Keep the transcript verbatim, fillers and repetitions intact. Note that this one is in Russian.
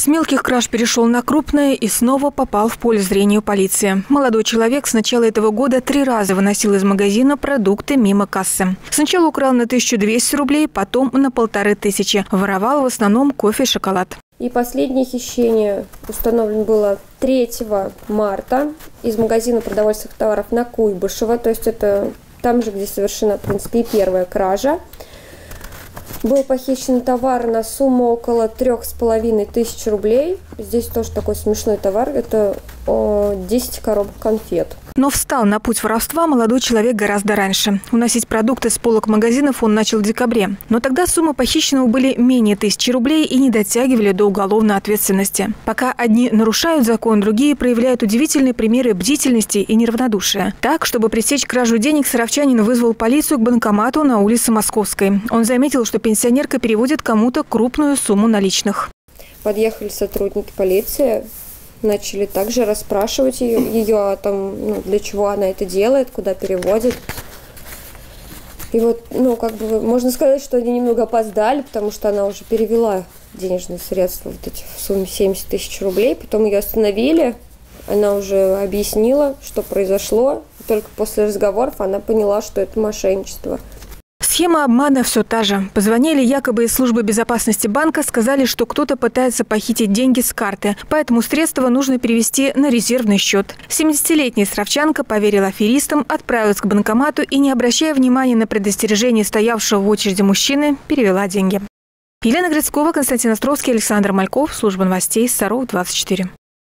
С мелких краж перешел на крупные и снова попал в поле зрения полиции. Молодой человек с начала этого года три раза выносил из магазина продукты мимо кассы. Сначала украл на тысячу двести рублей, потом на полторы тысячи. Воровал в основном кофе и шоколад. И последнее хищение установлено было третьего марта из магазина продовольственных товаров на Куйбышева. То есть это там же, где совершена, в принципе, и первая кража. Был похищен товар на сумму около трех с половиной тысяч рублей. Здесь тоже такой смешной товар. Это о, десять коробок конфет. Но встал на путь воровства молодой человек гораздо раньше. Уносить продукты с полок магазинов он начал в декабре. Но тогда суммы похищенного были менее тысячи рублей и не дотягивали до уголовной ответственности. Пока одни нарушают закон, другие проявляют удивительные примеры бдительности и неравнодушия. Так, чтобы пресечь кражу денег, саровчанин вызвал полицию к банкомату на улице Московской. Он заметил, что пенсионерка переводит кому-то крупную сумму наличных. Подъехали сотрудники полиции. Начали также расспрашивать ее, ее о том, ну, для чего она это делает, куда переводит. И вот, ну, как бы, можно сказать, что они немного опоздали, потому что она уже перевела денежные средства, вот эти в сумме семьдесят тысяч рублей. Потом ее остановили, она уже объяснила, что произошло. И только после разговоров она поняла, что это мошенничество. Схема обмана все та же. Позвонили якобы из службы безопасности банка, сказали, что кто-то пытается похитить деньги с карты, поэтому средства нужно перевести на резервный счет. семидесятилетняя саровчанка поверила аферистам, отправилась к банкомату и, не обращая внимания на предостережение стоявшего в очереди мужчины, перевела деньги. Елена Грицкова, Константин Островский, Александр Мальков. Служба новостей Саров двадцать четыре.